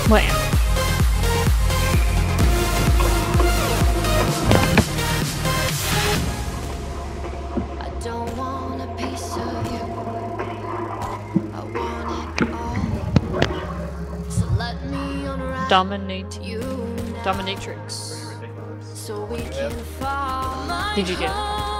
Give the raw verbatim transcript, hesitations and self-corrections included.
Wait. I don't want a piece of you. I want it all. So let me unwrap Dominate you now, Dominatrix. so we can fall. Did you get it?